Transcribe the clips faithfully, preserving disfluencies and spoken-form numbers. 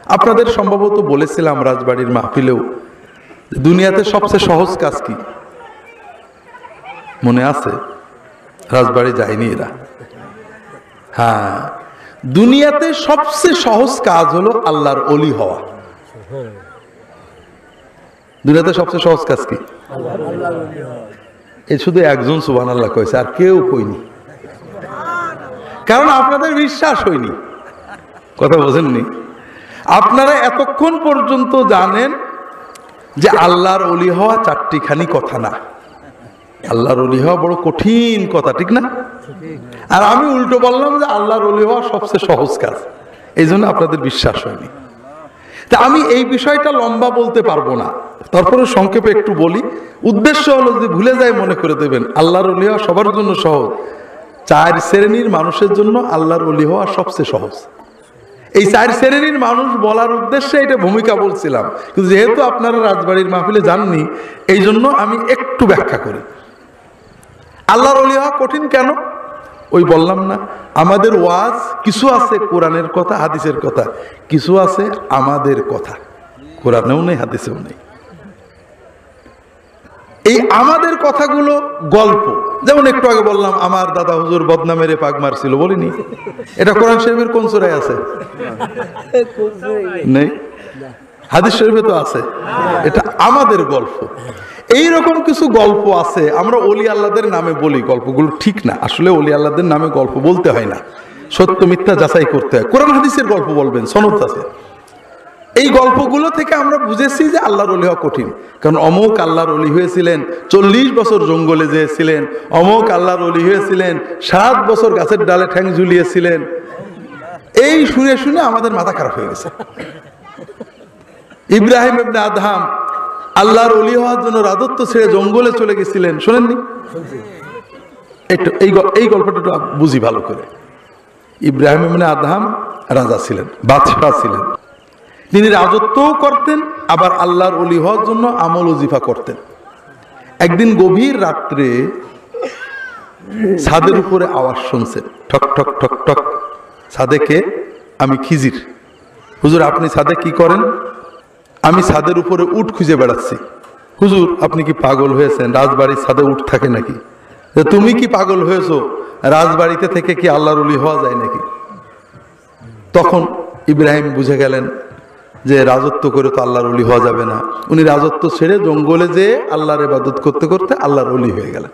আপনাদের সম্ভবত বলেছিলাম রাজবাড়ির মাহফিলেও, দুনিয়াতে সবচেয়ে সহজ কাজ কি মনে আছে? রাজবাড়ি যায়নি এরা। হ্যাঁ, দুনিয়াতে সবচেয়ে সহজ কাজ হলো আল্লাহর ওলি হওয়া। দুনিয়াতে সবচেয়ে সহজ কাজ কি? এ শুধু একজন সুবহানাল্লাহ কইছে, আর কেউ কইনি, কারণ আপনাদের বিশ্বাস হয়নি। কথা বোঝেননি? আপনারা এতক্ষণ পর্যন্ত জানেন যে আল্লাহর ওলি হওয়া চারটিখানি কথা না, আল্লাহর ওলি হওয়া বড় কঠিন কথা, ঠিক না? আর আমি উল্টো বললাম যে আল্লাহর ওলি হওয়া সবচেয়ে সহজ কাজ, এই জন্য আপনাদের বিশ্বাস হয়নি। তা আমি এই বিষয়টা লম্বা বলতে পারবো না, তারপরে সংক্ষেপে একটু বলি। উদ্দেশ্য হলো যদি ভুলে যায় মনে করে দেবেন, আল্লাহর ওলি হওয়া সবার জন্য সহজ, চার শ্রেণীর মানুষের জন্য আল্লাহর ওলি হওয়া সবচেয়ে সহজ। এই চার শ্রেণীর মানুষ বলার উদ্দেশ্যে এটা ভূমিকা বলছিলাম, কিন্তু যেহেতু আপনারা রাজবাড়ির মাহফিলে যাননি, এই জন্য আমি একটু ব্যাখ্যা করি। আল্লাহর ওলি হওয়া কঠিন কেন? ওই বললাম না, আমাদের ওয়াজ কিছু আছে কোরআনের কথা, হাদিসের কথা, কিছু আছে আমাদের কথা, কোরআনেও নেই হাদিসেও নেই। এই আমাদের কথাগুলো গল্প, যেমন একটু আগে বললাম আমার দাদা হুজুর বদনা মেরে পাক মারছিল, বলিনি? এটা কোরআন শরীফের কোন সূরায় আছে? নেই। হাদিস শরীফে তো আছে। এটা আমাদের গল্প। এইরকম কিছু গল্প আছে, আমরা ওলি আল্লাহদের নামে বলি, গল্পগুলো ঠিক না। আসলে ওলি আল্লাহদের নামে গল্প বলতে হয় না, সত্য মিথ্যা যাচাই করতে হয়। কোরআন হাদিসের গল্প বলবেন, সনদ আছে। এই গল্পগুলো থেকে আমরা বুঝেছি যে আল্লাহর ওলি হওয়া কঠিন, কারণ অমুক আল্লাহর ওলি হয়েছিলেন, চল্লিশ বছর জঙ্গলে যেয়েছিলেন, অমুক আল্লাহর ওলি হয়েছিলেন, সাত বছর গাছের ডালে ঠ্যাং ঝুলিয়েছিলেন। এই শুনে শুনে আমাদের মাথা খারাপ হয়ে গেছে। ইব্রাহিম ইবনে আদহাম আল্লাহর ওলি হওয়ার জন্য রাজত্ব ছেড়ে জঙ্গলে চলে গেছিলেন, শোনেননি? একটু এই এই গল্পটা একটু বুঝি ভালো করে। ইব্রাহিম ইবনে আদহাম রাজা ছিলেন, বাদশাহ ছিলেন। তিনি রাজত্বও করতেন, আবার আল্লাহর ওলি হওয়ার জন্য আমল ওজিফা করতেন। একদিন গভীর রাত্রে ছাদের উপরে আওয়াজ শুনছেন, ঠক ঠক ঠক ঠক। ছাদে কে? আমি খিজির। হুজুর আপনি ছাদে কি করেন? আমি ছাদের উপরে উট খুঁজে বেড়াচ্ছি। হুজুর আপনি কি পাগল হয়েছেন? রাজবাড়ির ছাদে উট থাকে নাকি? তুমি কি পাগল হয়েছো? রাজবাড়িতে থেকে কি আল্লাহর ওলি হওয়া যায় নাকি? তখন ইব্রাহিম বুঝে গেলেন যে রাজত্ব করে তো আল্লাহর ওলি হওয়া যাবে না। উনি রাজত্ব ছেড়ে জঙ্গলে যেয়ে আল্লাহর ইবাদত করতে করতে আল্লাহর ওলি হয়ে গেলেন।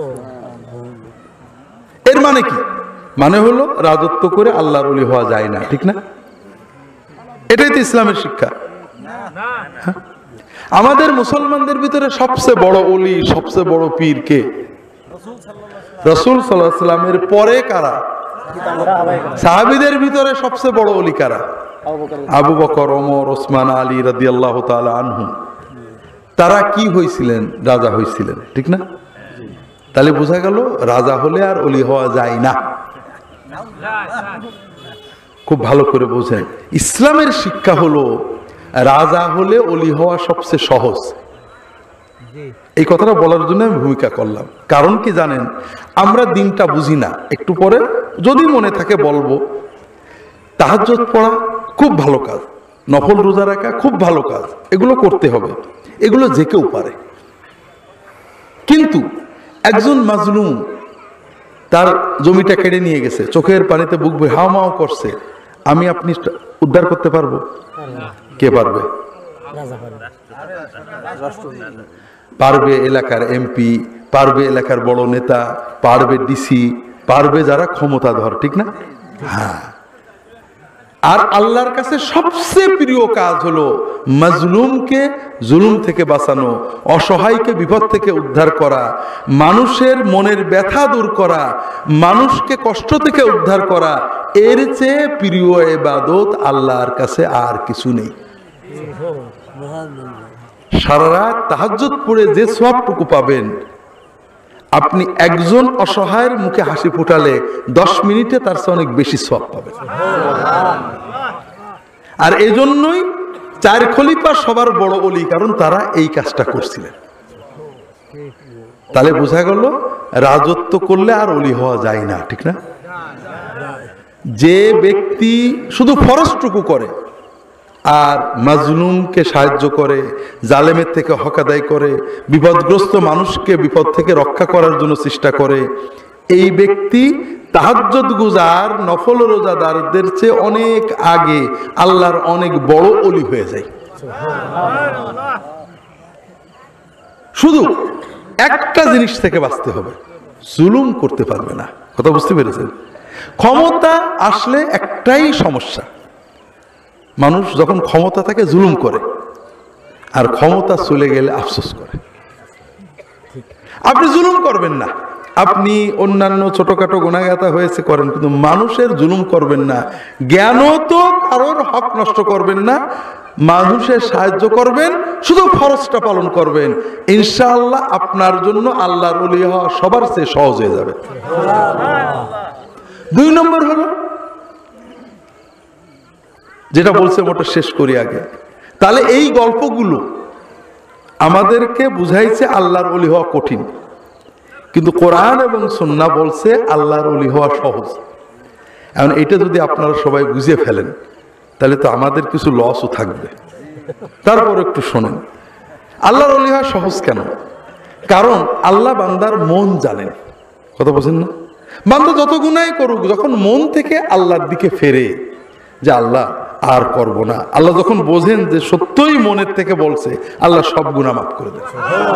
এর মানে কি? মানে হলো রাজত্ব করে আল্লাহর ওলি হওয়া যায় না, ঠিক না? এটাই তো ইসলামের শিক্ষা। হ্যাঁ? আমাদের মুসলমানদের ভিতরে সবচেয়ে বড় ওলি, সবচেয়ে বড় পীর কে? রাসূল সাল্লাল্লাহু আলাইহি ওয়াসাল্লামের পরে কারা? সাহাবীদের ভিতরে সবচেয়ে বড় ওলি কারা? আবু বকর, ওমর, ওসমান, আলী রাদিয়াল্লাহু তাআলা আনহুম। তারা কি হয়েছিলেন? রাজা হয়েছিলেন, ঠিক না? তাহলে বোঝা গেল রাজা হলে আর ওলি হওয়া যায় না। খুব ভালো করে বোঝেন, ইসলামের শিক্ষা হলো রাজা হলে ওলি হওয়া সবচেয়ে সহজ। এই কথাটা বলার জন্য আমি ভূমিকা করলাম। কারণ কি জানেন, আমরা দিনটা বুঝি না। একটু পরে যদি মনে থাকে বলবো। তাহাজ্জুদ পড়া খুব ভালো কাজ, নফল রোজা রাখা খুব ভালো কাজ, এগুলো করতে হবে, এগুলো যে কেউ পারে। কিন্তু একজন মাজলুম, তার জমিটা কেড়ে নিয়ে গেছে, চোখের পানিতে বুক বয়ে হাওমাও করছে, আমি আপনি উদ্ধার করতে পারবো? কে পারবে? পারবে এলাকার এমপি, পারবে এলাকার বড় নেতা, পারবে ডিসি, পারবে যারা ক্ষমতাধর, ঠিক না? হ্যাঁ। আর আল্লাহর কাছে সবচেয়ে প্রিয় কাজ হলো মাজলুমকে জুলুম থেকে বাঁচানো, অসহায়কে বিপদ থেকে উদ্ধার করা, মানুষের মনের ব্যথা দূর করা, মানুষকে কষ্ট থেকে উদ্ধার করা। এর চেয়ে প্রিয় ইবাদত আল্লাহর কাছে আর কিছু নেই। সারা রাত তাহাজ্জুদ পড়ে যে সওয়াবটুকু পাবেন, আপনি একজন অসহায়ের মুখে হাসি ফোটালে দশ মিনিটে তার চেয়ে অনেক বেশি সওয়াব পাবেন। আর এজন্যই চার খলিফা সবার বড় ওলি, কারণ তারা এই কাজটা করছিলেন। তাহলে বোঝা গেল রাজত্ব করলে আর ওলি হওয়া যায় না, ঠিক না? যে ব্যক্তি শুধু ফরজটুকু করে, আর মাজলুমকে সাহায্য করে, জালেমের থেকে হক আদায় করে, বিপদগ্রস্ত মানুষকে বিপদ থেকে রক্ষা করার জন্য চেষ্টা করে, এই ব্যক্তি তাহাজ্জুদ গুজার নফল রোজাদারদের চেয়ে অনেক আগে আল্লাহর অনেক বড় ওলি হয়ে যায়। শুধু একটা জিনিস থেকে বাঁচতে হবে, জুলুম করতে পারবে না। কথা বুঝতে পেরেছেন? ক্ষমতা আসলে একটাই সমস্যা, মানুষ যখন ক্ষমতা থাকে জুলুম করে, আর ক্ষমতা চলে গেলে আফসোস করে। আপনি জুলুম করবেন না, আপনি অন্যান্য ছোটখাটো গুনাহগাতা হয়েছে করেন, কিন্তু মানুষের জুলুম করবেন না। জ্ঞানও তো কারোর হক নষ্ট করবেন না, মানুষের সাহায্য করবেন, শুধু ফরজটা পালন করবেন। ইনশাআল্লাহ আপনার জন্য আল্লাহর ওলি হওয়া সবার চেয়ে সহজ হয়ে যাবে। দুই নম্বর হলো যেটা বলছে ওটা শেষ করি আগে। তাহলে এই গল্পগুলো আমাদেরকে বুঝাইছে আল্লাহর ওলি হওয়া কঠিন, কিন্তু কোরআন এবং সুন্নাহ বলছে আল্লাহর ওলি হওয়া সহজ। এখন এটা যদি আপনারা সবাই বুঝে ফেলেন তাহলে তো আমাদের কিছু লসও থাকবে। তারপর একটু শোনেন, আল্লাহর ওলি হওয়া সহজ কেন? কারণ আল্লাহ বান্দার মন জানেন। কথা বোঝেন না? বান্দা যত গুনাহ করুক, যখন মন থেকে আল্লাহর দিকে ফেরে যে আল্লাহ আর করব না, আল্লাহ যখন বোঝেন যে সত্যই মনের থেকে বলছে, আল্লাহ সব গুনাহ মাফ করে দেন।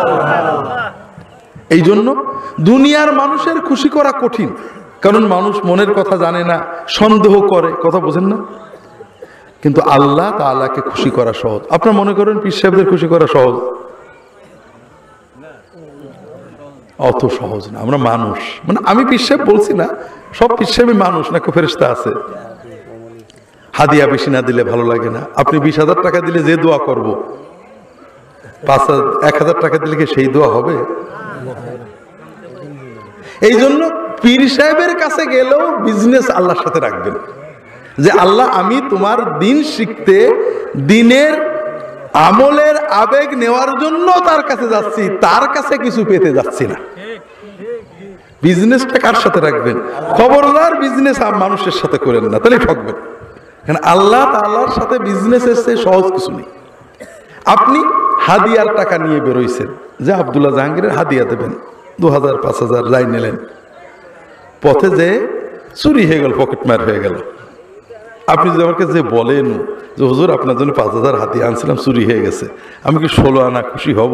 এই জন্য দুনিয়ার মানুষের খুশি করা কঠিন, কারণ মানুষ মনের কথা জানে না, সন্দেহ করে। কথা বোঝেন না? কিন্তু আল্লাহ তাআলাকে খুশি করা সহজ। আপনারা মনে করেন পীর সাহেবদের খুশি করা সহজ? অত সহজ না। আমরা মানুষ, মানে আমি পীর সাহেব বলছি না, সব পীর সাহেবই মানুষ, নাকি ফেরেশতা আছে। হাদিয়া বেশি না দিলে ভালো লাগে না। আপনি বিশ হাজার টাকা দিলে যে দোয়া করব, পাঁচ হাজার এক হাজার টাকা দিলে কি সেই দোয়া হবে? এই জন্য পীর সাহেবের কাছে গেলেও বিজনেস আল্লাহর সাথে রাখবেন, যে আল্লাহ আমি তোমার দিন শিখতে, দিনের আমলের আবেগ নেওয়ার জন্য তার কাছে যাচ্ছি, তার কাছে কিছু পেতে যাচ্ছি না। বিজনেসটা কার সাথে রাখবেন? খবরদার বিজনেস মানুষের সাথে করেন না, তাহলে ঠকবেন। কারণ আল্লাহ তাআলার সাথে বিজনেসের চেয়ে সহজ কিছু নেই। আপনি হাদিয়ার টাকা নিয়ে বেরোইছেন যে আব্দুল্লাহ জাহাঙ্গীরের হাদিয়া দেবেন, দু হাজার পাঁচ হাজার যাই নিলেন, পথে যে চুরি হয়ে গেল, পকেট মার হয়ে গেল। আপনি যদি আমাকে যে বলেন যে হুজুর আপনার জন্য পাঁচ হাজার হাদিয়া আনছিলাম, চুরি হয়ে গেছে, আমি কি ষোলো আনা খুশি হব?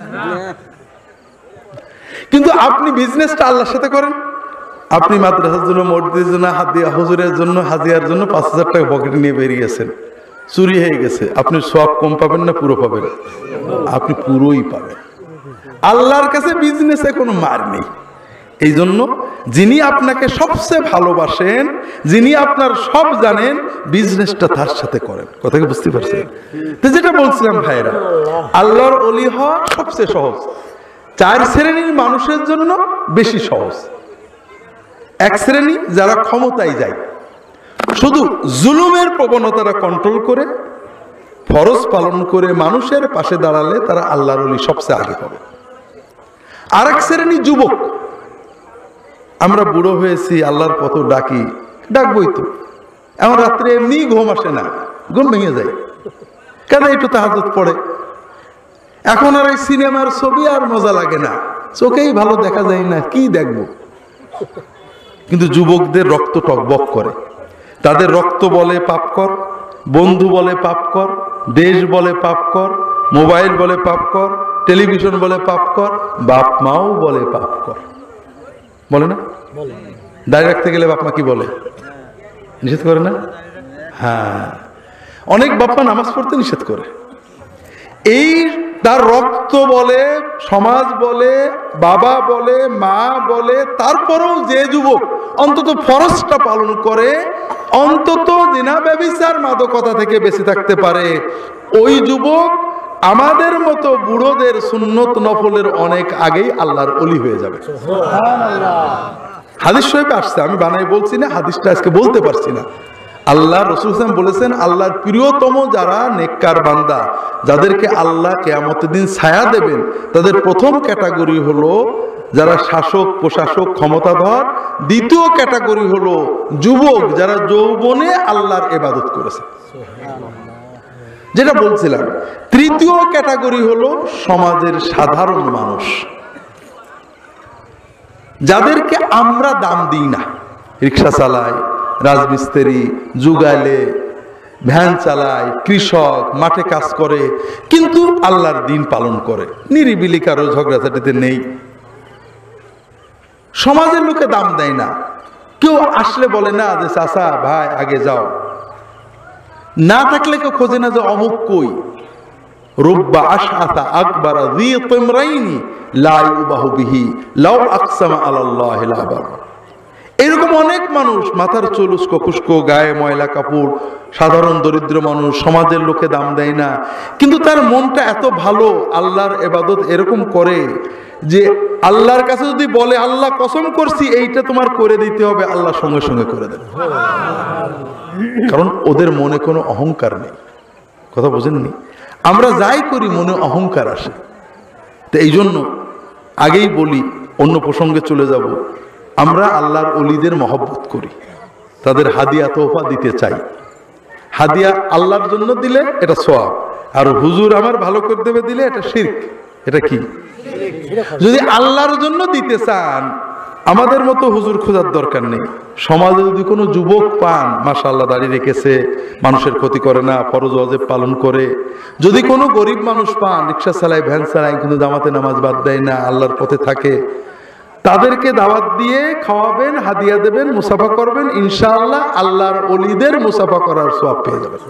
কিন্তু আপনি বিজনেসটা আল্লাহর সাথে করেন। আপনি মাদ্রাসার জন্য, মসজিদের জন্য, হাদিয়া হুজুরের জন্য, হাজিয়ার জন্য পাঁচ হাজার টাকা পকেটে নিয়ে বেরিয়েছেন, চুরি হয়ে গেছে, আপনি সব কম পাবেন না পুরো পাবেন? আপনি পুরোই পাবেন। আল্লাহর কাছে বিজনেসে কোনো মার নেই। এই জন্য যিনি আপনাকে সবচেয়ে ভালোবাসেন, যিনি আপনার সব জানেন, বিজনেসটা তার সাথে করেন। কথা কি বুঝতে পারছেন? তো যেটা বলছিলাম ভাইরা, আল্লাহর ওলি হওয়া সবচেয়ে সহজ। চার শ্রেণীর মানুষের জন্য বেশি সহজ। এক শ্রেণী যারা ক্ষমতায় যায়, শুধু জুলুমের প্রবণতাটা কন্ট্রোল করে, ফরজ পালন করে মানুষের পাশে দাঁড়ালে তারা আল্লাহর ওলি সবচেয়ে আগে হবে। আর এক শ্রেণী যুবক, আমরা বুড়ো হয়েছি, আল্লাহর কত ডাকি, ডাকবই তো, এমন রাত্রে এমনি ঘুম আসে না, ঘুম ভেঙে যায়, কেন একটু তাহাজ্জুদ পড়ে। এখন আর এই সিনেমার ছবি আর মজা লাগে না, চোখেই ভালো দেখা যায় না, কি দেখবো। কিন্তু যুবকদের রক্ত টকবক করে, তাদের রক্ত বলে পাপ কর, বন্ধু বলে পাপ কর, দেশ বলে পাপ কর, মোবাইল বলে পাপ কর, টেলিভিশন বলে পাপ কর, বাপ মাও বলে পাপ কর। বলে না? দাঁড়িয়ে রাখতে গেলে বাপ মা কি বলে? নিষেধ করে না? হ্যাঁ, অনেক বাপ মা নামাজ পড়তে নিষেধ করে। এই তার রক্ত বলে, সমাজ বলে, বাবা বলে, মা বলে, তারপরেও যে যুবক অন্তত ফরজটা পালন করে, অন্তত জিনা ব্যভিচার মাদকতা থেকে বেঁচে থাকতে পারে, ওই যুবক আমাদের মতো বুড়োদের সুন্নত নফলের অনেক আগেই আল্লাহর ওলি হয়ে যাবে। হাদিস শরীফে আসছে, আমি বানাই বলছি না, হাদিসটা আজকে বলতে পারছি না। আল্লাহ রাসূল সাল্লাল্লাহু আলাইহি ওয়াসাল্লাম বলেছেন, আল্লাহর প্রিয়তম যারা নেককার বান্দা, যাদেরকে আল্লাহ কিয়ামতের দিন ছায়া দেবেন, তাদের প্রথম ক্যাটাগরি হলো যারা শাসক, প্রশাসক, ক্ষমতাধর। দ্বিতীয় ক্যাটাগরি হলো যুবক, যারা যৌবনে আল্লাহর ইবাদত করেছে। যেটা বলছিলাম, তৃতীয় ক্যাটাগরি হলো সমাজের সাধারণ মানুষ, যাদেরকে আমরা দাম দিই না। রিক্সা চালায়, রাজমিস্ত্রি, যুগালে, ভ্যান চালায়, কৃষক, মাঠে কাজ করে, কিন্তু আল্লাহর দিন পালন করে, নিরিবিলি, কারো ঝগড়াঝাটিতে নেই। সমাজের লোকে দাম দেয় না। কেউ আসলে বলে না যে চাচা ভাই আগে যাও, না থাকলে কেউ খোঁজে না যে অমুক কই। রুব্বা আশআতা আকবারা যী তিমরাইনি লা ইউবাহু বিহি লাউ আকসামা আলাল্লাহি লা আবার। এরকম অনেক মানুষ, মাথার চুল উস্কো খুস্কো, গায়ে ময়লা কাপড়, সাধারণ দরিদ্র মানুষ, সমাজের লোকে দাম দেয় না, কিন্তু তার মনটা এত ভালো, আল্লাহর ইবাদত এরকম করে যে আল্লাহর কাছে যদি বলে আল্লাহ কসম করছি এইটা তোমার করে দিতে হবে, আল্লাহ সঙ্গে সঙ্গে করে দেবে। কারণ ওদের মনে কোনো অহংকার নেই। কথা বোঝেননি? আমরা যাই করি মনে অহংকার আসে। তো এই জন্য আগেই বলি, অন্য প্রসঙ্গে চলে যাব, আমরা আল্লাহর ওলিদের মহব্বত করি, তাদের হাদিয়া তোহফা দিতে চাই। হাদিয়া আল্লাহর জন্য দিলে এটা সওয়াব, আর হুজুর আমার ভালো করে দেবে দিলে এটা শিরক। এটা কি? যদি আল্লাহর জন্য দিতে চান, আমাদের মতো হুজুর খোঁজার দরকার নেই। সমাজে যদি কোনো যুবক পান, মাশাআল্লাহ দাঁড়িয়ে রেখেছে, মানুষের ক্ষতি করে না, ফরজ ওয়াজিব পালন করে, যদি কোনো গরিব মানুষ পান, রিক্সা চালায়, ভ্যান চালায়, কিন্তু জামাতে নামাজ বাদ দেয় না, আল্লাহর পথে থাকে, তাদেরকে দাওয়াত দিয়ে খাওয়াবেন, হাদিয়া দেবেন, মুসাফা করবেন, ইনশাআল্লাহ আল্লাহর ওলিদের মুসাফা করার সওয়াব পেয়ে যাবেন।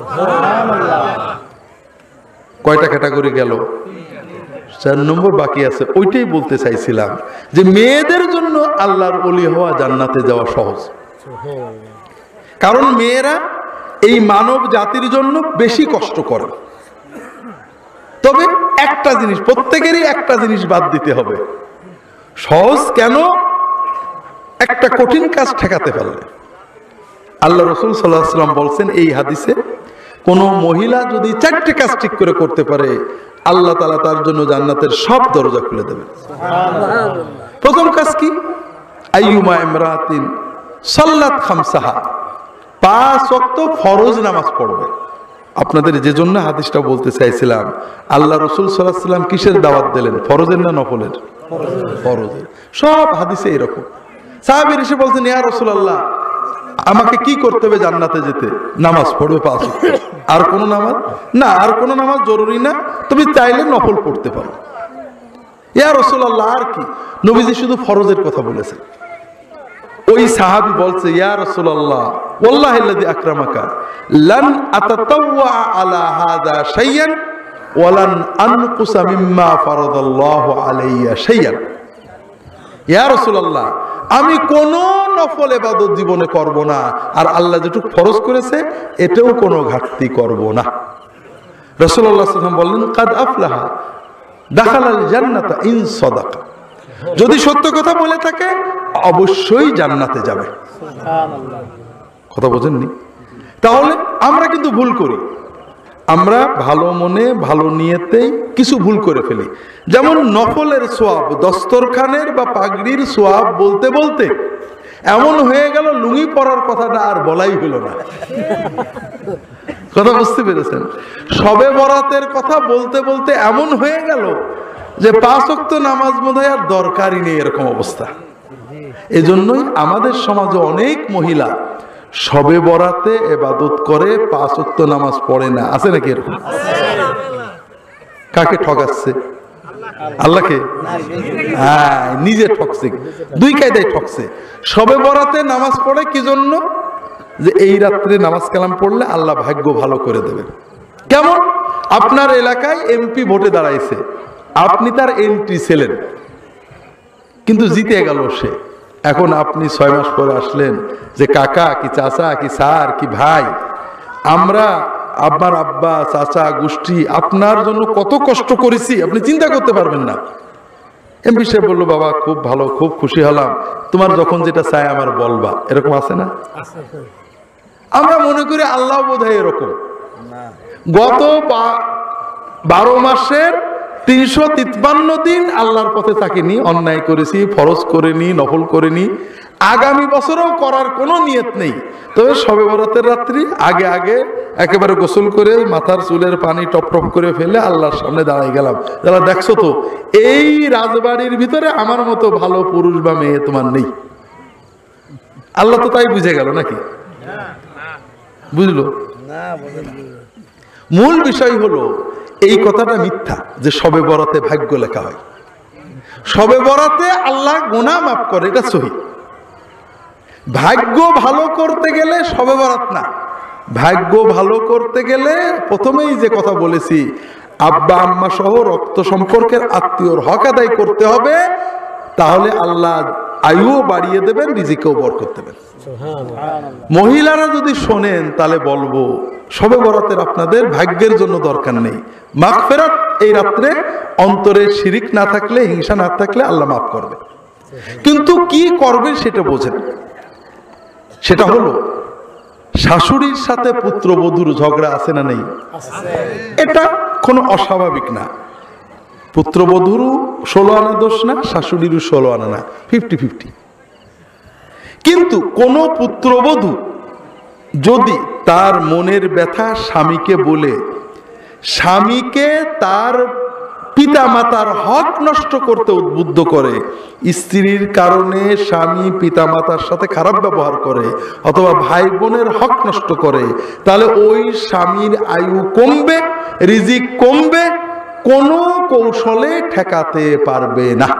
কয়টা ক্যাটাগরি গেল? চার নম্বর বাকি আছে। ওইটাই বলতে চাইছিলাম যে মেয়েদের জন্য আল্লাহর ওলি হওয়া জান্নাতে যাওয়া সহজ। কারণ মেয়েরা এই মানব জাতির জন্য বেশি কষ্ট করে। তবে একটা জিনিস, প্রত্যেকেরই একটা জিনিস বাদ দিতে হবে। সহজ কেন? একটা কঠিন কাজ ঠেকাতে পারলে। আল্লাহ রাসূল সাল্লাল্লাহু আলাইহি ওয়াসাল্লাম বলছেন এই হাদিসে, কোন মহিলা যদি চারটে কাজ ঠিক করে করতে পারে, আল্লাহ তাআলা তার জন্য জান্নাতের সব দরজা খুলে দেবেন। প্রথম কাজ কি? আইয়ুমা ইমরাতিন সাল্লাত খামসাহা, পাঁচ ওয়াক্ত ফরজ নামাজ পড়বে। আপনাদের যে জন্য হাদিসটা বলতে চাইছিলাম, আল্লাহ রাসূল সাল্লাল্লাহু আলাইহি ওয়াসাল্লাম কিসের দাওয়াত দিলেন? ফরজের না নফলের? ফরজের। সব হাদিসে এরকম। সাহাবীরা এসে বলছেন, ইয়া রাসূলুল্লাহ, আমাকে কি করতে হবে জান্নাতে যেতে? নামাজ পড়বে পাঁচ ওয়াক্ত। আর কোন নামাজ না? আর কোন নামাজ জরুরি না, তুমি চাইলে নফল পড়তে পারো। ইয়া রাসূলুল্লাহ, আর কি? নবীজি শুধু ফরজের কথা বলেছেন। ওই সাহাবী বলছে, ইয়া রাসূলুল্লাহ, ওয়াল্লাহিল্লাযী আকরামাকা লান আতাতাওয়া আলা হাযা শাইয়ান ওয়ালান আনকুসা মিম্মা ফারাদাল্লাহু আলাইয়া শাইয়ান। ইয়া রাসূলুল্লাহ, আমি কোন নফল ইবাদত জীবনে করব না, আর আল্লাহ যেটুকু ফরজ করেছে এটাও কোনো ঘাটতি করব না। রাসূলুল্লাহ সাল্লাল্লাহু আলাইহি ওয়াসাল্লাম বললেন, কাদ আফলাহা দাখালাল জান্নাতা ইন সাদাকা, যদি সত্য কথা বলে থাকে অবশ্যই জান্নাতে যাবে। সুবহানাল্লাহ। কথা বোঝেননি? তাহলে আমরা কিন্তু ভুল করি। আমরা ভালো মনে ভালো নিয়তেই কিছু ভুল করে ফেলি। যেমন নফলের সোয়াব, দস্তরখানের বা পাগড়ির সোয়াব বলতে বলতে এমন হয়ে গেল লুঙ্গি পরার কথাটা আর বলাই হলো না। কথা বুঝতে পেরেছেন? শবে বরাতের কথা বলতে বলতে এমন হয়ে গেল যে পাঁচ ওয়াক্ত নামাজ বোধহয় আর দরকারই নেই, এরকম অবস্থা। এজন্যই আমাদের সমাজে অনেক মহিলা শবে বরাতে ইবাদত করে, পাঁচ ওয়াক্ত নামাজ পড়ে না। আছে নাকি এরকম? কাকে ঠকাচ্ছে? আল্লাহকে? হ্যাঁ, নিজে ঠকছে। দুই কায়দায় ঠকছে। শবে বরাতে নামাজ পড়ে কি জন্য? যে এই রাত্রে নামাজ কালাম পড়লে আল্লাহ ভাগ্য ভালো করে দেবে। কেমন? আপনার এলাকায় এমপি ভোটে দাঁড়াইছে, আপনি তার এন্ট্রি ছিলেন, কিন্তু জিতে গেল সে। এখন আপনি ছয় মাস পরে আসলেন যে কাকা কি চাচা কি স্যার কি ভাই, আমরা আপনার আব্বা চাচা গোষ্ঠী আপনার জন্য কত কষ্ট করেছি, আপনি চিন্তা করতে পারবেন না। এমপি সাহেব বললো, বাবা খুব ভালো, খুব খুশি হলাম, তোমার যখন যেটা চাই আমার বলবা। এরকম আছে না? আমরা মনে করি আল্লাহ বোধহয় এরকম। গত বারো মাসের তিনশো তিপ্পান্ন দিন আল্লাহর পথে থাকিনি, অন্যায় করেছি, ফরজ করিনি, নফল করিনি। আগামী বছরও করার কোনো নিয়ত নেই, তবে শবে বরাতের রাত্রি আগে আগে একেবারে গোসল করে মাথার চুলের পানি টপ টপ করে ফেলে আল্লাহর সামনে দাঁড়াই গেলাম, যারা দেখছো তো এই রাজবাড়ির ভিতরে আমার মতো ভালো পুরুষ বা মেয়ে তোমার নেই। আল্লাহ তো তাই বুঝে গেল নাকি? বুঝলো? মূল বিষয় হলো এই কথাটা মিথ্যা যে শবে বরাতে ভাগ্য লেখা হয়। শবে বরাতে আল্লাহ গুনাহ মাফ করে, এটা সহি। ভাগ্য ভালো করতে গেলে শবে বরাত না, ভাগ্য ভালো করতে গেলে প্রথমেই যে কথা বলেছি, আব্বা আম্মা সহ রক্ত সম্পর্কের আত্মীয়র হক আদায় করতে হবে, তাহলে আল্লাহ আয়ুও বাড়িয়ে দেবেন, রিজিকেও বরকত দেবেন। মহিলারা যদি শোনেন তাহলে বলবো শবে বরাতের আপনাদের ভাগ্যের জন্য দরকার নেই, মাগফিরাত এই রাত্রে অন্তরে শিরিক না থাকলে, হিংসা না থাকলে আল্লাহ মাফ করবে। কিন্তু কি করবেন সেটা বোঝেন। সেটা হলো শাশুড়ির সাথে পুত্রবধূর ঝগড়া আছে না নেই? এটা কোনো অস্বাভাবিক না। পুত্রবধূরও ষোলো আনা দোষ না, শাশুড়িরও ষোলো আনা না, ফিফটি ফিফটি। কিন্তু কোন পুত্রবধূ যদি তার মনের ব্যথা স্বামীকে বলে স্বামীকে তার পিতা মাতার হক নষ্ট করতে উদ্বুদ্ধ করে, স্ত্রীর কারণে স্বামী পিতা মাতার সাথে খারাপ ব্যবহার করে অথবা ভাই বোনের হক নষ্ট করে, তাহলে ওই স্বামীর আয়ু কমবে, রিজিক কমবে, কোনো কৌশলে ঠেকাতে পারবে না।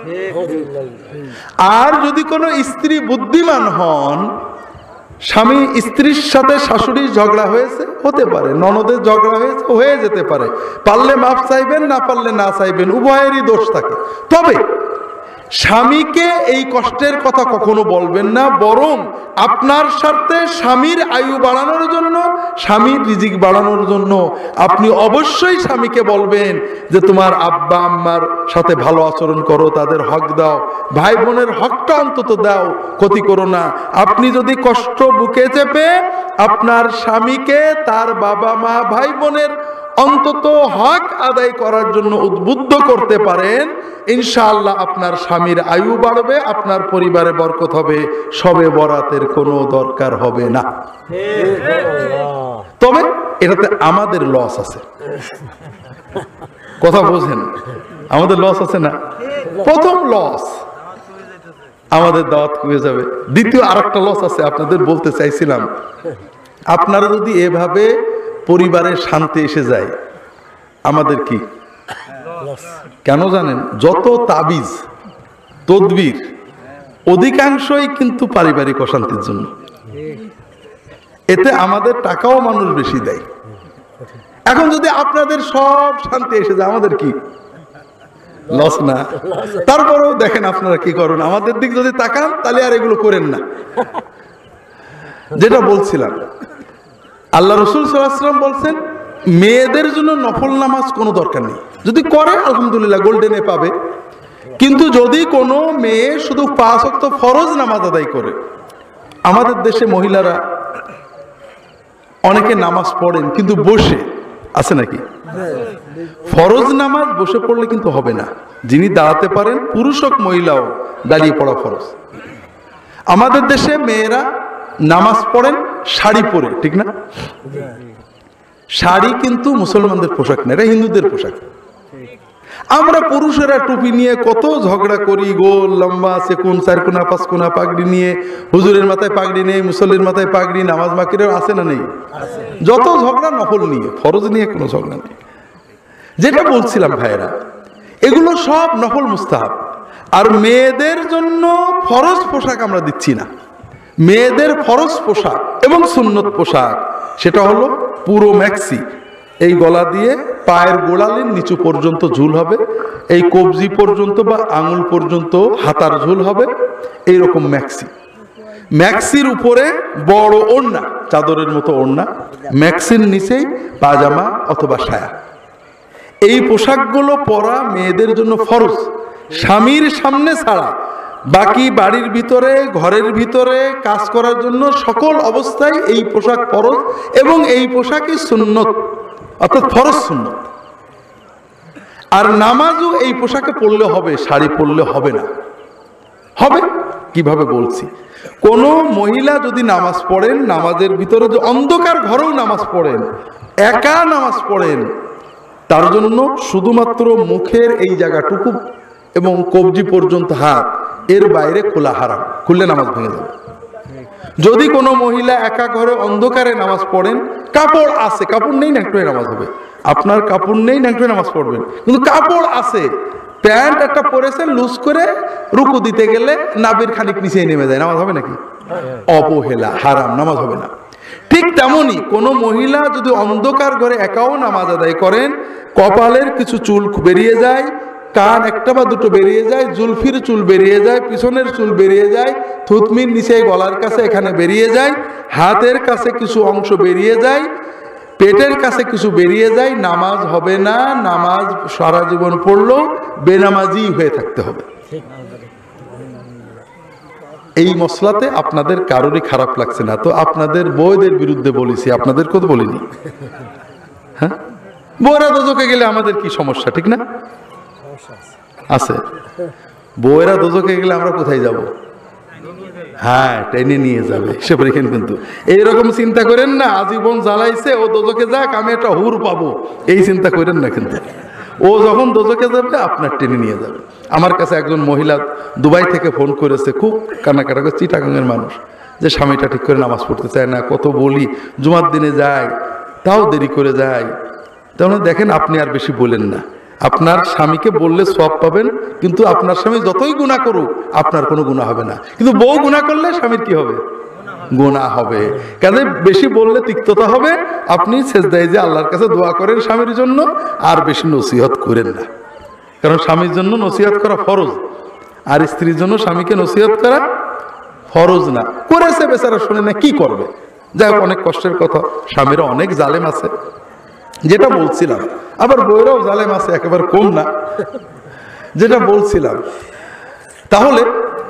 আর যদি কোনো স্ত্রী বুদ্ধিমান হন, স্বামী স্ত্রীর সাথে শাশুড়ির ঝগড়া হয়েছে, হতে পারে, ননদের ঝগড়া হয়েছে, হয়ে যেতে পারে, পারলে মাফ চাইবেন, না পারলে না চাইবেন, উভয়েরই দোষ থাকে। তবে স্বামীকে এই কষ্টের কথা কখনো বলবেন না, বরং আপনার স্বার্থে স্বামীর আয়ু বাড়ানোর জন্য, স্বামীর রিজিক বাড়ানোর জন্য আপনি অবশ্যই স্বামীকে বলবেন যে তোমার আব্বা আম্মার সাথে ভালো আচরণ করো, তাদের হক দাও, ভাই বোনের হকটা অন্তত দাও, ক্ষতি করো না। আপনি যদি কষ্ট বুকে চেপে আপনার স্বামীকে তার বাবা মা ভাই বোনের অন্তত হক আদায় করার জন্য উদ্বুদ্ধ করতে পারেন, ইনশাআল্লাহ আপনার স্বামীর আয়ু বাড়বে, আপনার পরিবারে বরকত হবে, শবে বরাতের কোনো দরকার হবে না। তবে এটাতে আমাদের লস আছে, কথা বোঝেন? আমাদের লস আছে না? প্রথম লস আমাদের দাওয়াত কমে যাবে। দ্বিতীয় আরেকটা লস আছে, আপনাদের বলতে চাইছিলাম, আপনারা যদি এভাবে পরিবারের শান্তি এসে যায়, আমাদের কি কেন জানেন? যত তাবিজ তদবির অধিকাংশই কিন্তু পারিবারিক অশান্তির জন্য। এতে আমাদের টাকাও মানুষ বেশি দেয়। এখন যদি আপনাদের সব শান্তি এসে যায়, আমাদের কি লস না? তারপরেও দেখেন আপনারা কি করেন, আমাদের দিক যদি তাকান তাহলে আর এগুলো করেন না। যেটা বলছিলাম, আল্লাহ রসুল সাল্লাল্লাহু আলাইহি ওয়াসাল্লাম বলছেন মেয়েদের জন্য নফল নামাজ কোনো দরকার নেই, যদি করে আলহামদুলিল্লাহ গোল্ডেনে পাবে। কিন্তু যদি কোনো মেয়ে শুধু পাঁচ ওয়াক্ত ফরজ নামাজ আদায় করে, আমাদের দেশে মহিলারা অনেকে নামাজ পড়েন কিন্তু বসে, আছে নাকি? ফরজ নামাজ বসে পড়লে কিন্তু হবে না, যিনি দাঁড়াতে পারেন, পুরুষ হোক মহিলাও, দাঁড়িয়ে পড়া ফরজ। আমাদের দেশে মেয়েরা নামাজ পড়েন শাড়ি পরে, ঠিক না? শাড়ি কিন্তু মুসলমানদের পোশাক না, এটা হিন্দুদের পোশাক। আমরা পুরুষেরা টুপি নিয়ে কত ঝগড়া করি, গোল লম্বা আছে কোন চার কোনা পাঁচ কোনা পাগড়ি নিয়ে, হুজুরের মাথায় পাগড়ি নেই, মুসল্লির মাথায় পাগড়ি, নামাজ বাকিরেও আছে না নেই? যত ঝগড়া নফল নিয়ে, ফরজ নিয়ে কোনো ঝগড়া নেই। যেটা বলছিলাম ভাইয়েরা, এগুলো সব নফল মুস্তাহাব। আর মেয়েদের জন্য ফরজ পোশাক আমরা দিচ্ছি না। মেয়েদের ফরজ পোশাক এবং সুন্নত পোশাক সেটা হলো পুরো ম্যাক্সি, এই গলা দিয়ে পায়ের গোড়ালির নিচু পর্যন্ত ঝুল হবে, এই কবজি পর্যন্ত বা আঙুল পর্যন্ত হাতার ঝুল হবে, এইরকম ম্যাক্সি। ম্যাক্সির উপরে বড় ওড়না, চাদরের মতো ওড়না, ম্যাক্সির নিচেই পাজামা অথবা সায়া। এই পোশাকগুলো পরা মেয়েদের জন্য ফরজ, স্বামীর সামনে ছাড়া বাকি বাড়ির ভিতরে, ঘরের ভিতরে কাজ করার জন্য সকল অবস্থায় এই পোশাক ফরজ, এবং এই পোশাকই সুন্নত, অর্থাৎ ফরজ সুন্নত। আর নামাজও এই পোশাকে পড়লে হবে, শাড়ি পরলে হবে না। হবে কিভাবে বলছি। কোনো মহিলা যদি নামাজ পড়েন, নামাজের ভিতরে যে অন্ধকার ঘরেও নামাজ পড়েন, একা নামাজ পড়েন, তার জন্য শুধুমাত্র মুখের এই জায়গাটুকু এবং কবজি পর্যন্ত হাত, এর বাইরে খোলা হারাম, খুললে নামাজ ভেঙে যাবে। যদি কোনো মহিলা একা ঘরে অন্ধকারে নামাজ পড়েন, কাপড় আছে, কাপড় নেই ন্যাংটোয় নামাজ হবে। আপনার কাপড় নেই ন্যাংটোয় নামাজ পড়বেন, কিন্তু কাপড় আছে, প্যান্ট একটা পরেছেন লুজ করে, রুকু দিতে গেলে নাবির খানিক নিচে নেমে যায়, নামাজ হবে নাকি? অবহেলা, হারাম, নামাজ হবে না। ঠিক তেমনি কোন মহিলা যদি অন্ধকার ঘরে একাও নামাজ আদায় করেন, কপালের কিছু চুল বেরিয়ে যায়, কান একটা বা দুটো বেরিয়ে যায়, জুলফির চুল বেরিয়ে যায়, পিছনের চুল বেরিয়ে যায়, থুতমির নিচে গলার কাছে এখানে বেরিয়ে যায়, হাতের কাছে কিছু অংশ বেরিয়ে যায়, পেটের কাছে কিছু বেরিয়ে যায়, নামাজ হবে না। নামাজ সারা জীবন পড়লেও বেনামাজি হয়ে থাকতে হবে। এই মসলাতে আপনাদের কারোরই খারাপ লাগছে না তো? আপনাদের বউদের বিরুদ্ধে বলেছি, আপনাদের কথা বলিনি। হ্যাঁ, বউরা দোজকে গেলে আমাদের কি সমস্যা, ঠিক না? আছে, বউরা দোজকে গেলে আমরা কোথায় যাব? হ্যাঁ, টেনে নিয়ে যাবে, হিসেব রেখেন। কিন্তু এইরকম চিন্তা করেন না আজীবন জ্বালাইছে, ও দোজকে যাক, আমি একটা হুর পাবো, এই চিন্তা করেন না। কিন্তু ও যখন দোজকে যাবে আপনার টেনে নিয়ে যাবে। আমার কাছে একজন মহিলা দুবাই থেকে ফোন করেছে, খুব কান্নাকাটা করে, চিটাগাঙের মানুষ, যে স্বামীটা ঠিক করে নামাজ পড়তে চায় না, কত বলি, জুমার দিনে যায় তাও দেরি করে যায়। তাহলে দেখেন, আপনি আর বেশি বলেন না, আপনার স্বামীকে বললে সওয়াব পাবেন, কিন্তু আপনার স্বামী যতই গুনাহ করুক আপনার কোনো গুনাহ হবে না, কিন্তু বউ গুনাহ করলে স্বামীর কি হবে? গুনাহ হবে। কাজে বেশি বললে তিক্ততা হবে। আপনি সেজদায় যে আল্লাহর কাছে দোয়া করেন স্বামীর জন্য, আর বেশি নসিহত করেন না, কারণ স্বামীর জন্য নসিহত করা ফরজ, আর স্ত্রীর জন্য স্বামীকে নসিহত করা ফরজ না। করেছে বেচারা, শুনে না, কি করবে? যাই হোক, অনেক কষ্টের কথা। স্বামীরা অনেক জালেম আছে, যেটা বলছিলাম, আবার বউরাও জালেম আছে, একেবারে কম না, যেটা বলছিলাম। তাহলে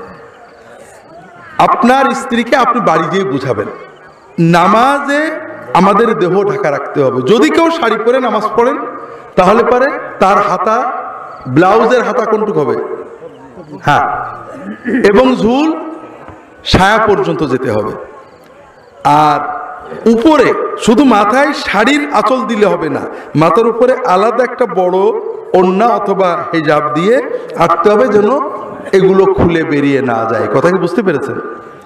আপনার স্ত্রীকে আপনি বাড়ি দিয়ে বুঝাবেন, নামাজে আমাদের দেহ ঢাকা রাখতে হবে। যদি কেউ শাড়ি পরে নামাজ পড়েন, তাহলে পারে তার হাতা, ব্লাউজের হাতা কোনটুকু হবে? হ্যাঁ, এবং ঝুল ছায়া পর্যন্ত যেতে হবে। আর উপরে শুধু মাথায় শাড়ির আঁচল দিলে হবে না, মাথার উপরে আলাদা একটা বড় ওড়না অথবা হিজাব দিয়ে আটতে হবে, যেন এগুলো খুলে বেরিয়ে না যায়। কথা কি বুঝতে পেরেছেন?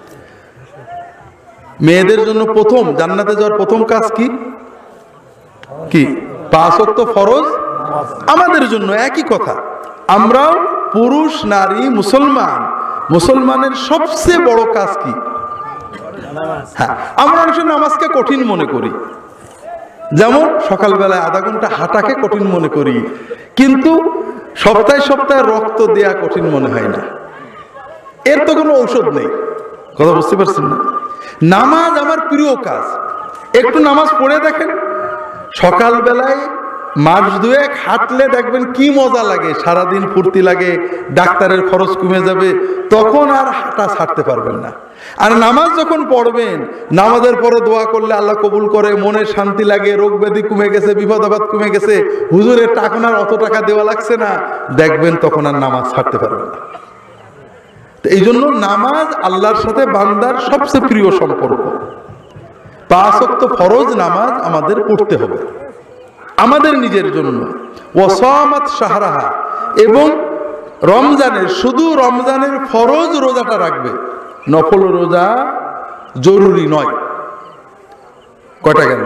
মেয়েদের জন্য প্রথম জান্নাতে যাওয়ার প্রথম কাজ কি? কি? পাঁচ ওয়াক্ত ফরজ। আমাদের জন্য একই কথা। আমরাও পুরুষ, নারী, মুসলমান, মুসলমানের সবচেয়ে বড় কাজ কি? হ্যাঁ, আমরা অনেক নামাজকে কঠিন মনে করি, যেমন সকালবেলায় আধা ঘন্টা হাঁটাকে কঠিন মনে করি, কিন্তু সপ্তাহে সপ্তাহে রক্ত দেয়া কঠিন মনে হয় না। এর তো কোনো ঔষধ নেই। কথা বুঝতে পারছেন না? নামাজ আমার প্রিয় কাজ। একটু নামাজ পড়ে দেখেন, সকালবেলায় মাস দুয়েক হাঁটলে দেখবেন কি মজা লাগে, সারাদিন ফুর্তি লাগে, ডাক্তারের খরচ কমে যাবে, তখন আর হাঁটা ছাড়তে পারবেন না। আর নামাজ যখন পড়বেন, নামাজের পরে দোয়া করলে আল্লাহ কবুল করে, মনে শান্তি লাগে, রোগ ব্যাধি কমে গেছে, বিপদ আপদ কমে গেছে, হুজুরের টাকার অত টাকা দেওয়া লাগছে না, দেখবেন তখন আর নামাজ ছাড়তে পারবেন না। এই জন্য নামাজ আল্লাহর সাথে বান্দার সবচেয়ে প্রিয় সম্পর্ক। পাঁচ ওয়াক্ত ফরজ নামাজ আমাদের পড়তে হবে আমাদের নিজের জন্য। ওয়াসামাত শাহরাহা, এবং রমজানের, শুধু রমজানের ফরজ রোজাটা রাখবে, নফল রোজা জরুরি নয়। কয়টা গেল?